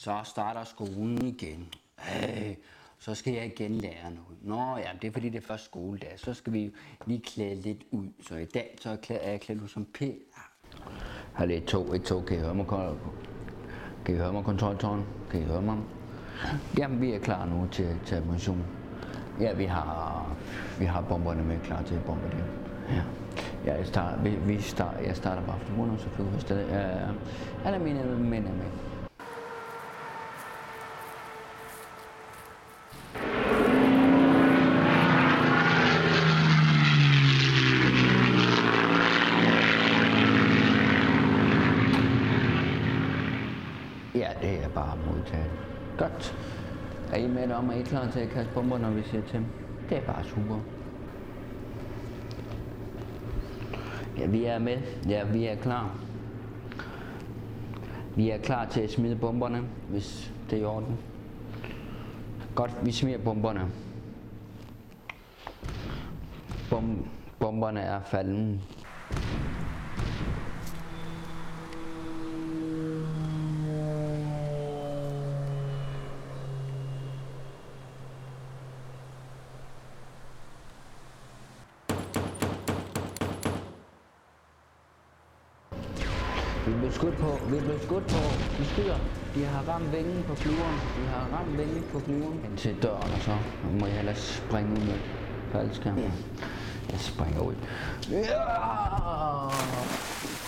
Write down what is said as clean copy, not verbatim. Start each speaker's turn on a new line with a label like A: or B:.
A: Så starter skolen igen. Så skal jeg igen lære noget. Nå ja, det er fordi det er først skoledag. Så skal vi lige klæde lidt ud. Så i dag så er jeg klædt ud som P. Her er et tog. Kan I høre mig? Kan I høre mig, kontroltårn? Kan I høre mig? Jamen, vi er klar nu til mission. Ja, vi har bomberne med klar til at bombardere. Ja. Jeg starter bare for måneder, så flyver vi stadig. Alle mine mænd er med. Ja, det er bare modtaget. Godt. Er I med om, at I er klar til at kaste bomber, når vi siger til dem? Det er bare super. Ja, vi er med. Ja, vi er klar. Vi er klar til at smide bomberne, hvis det er i orden. Godt, vi smider bomberne. Bomberne er faldet. Vi blev skudt på, de skyder. De har ramt vingen på flyveren. Ind til døren, og så må jeg ellers springe ud med faldskærmen. Jeg springer ud. Ja!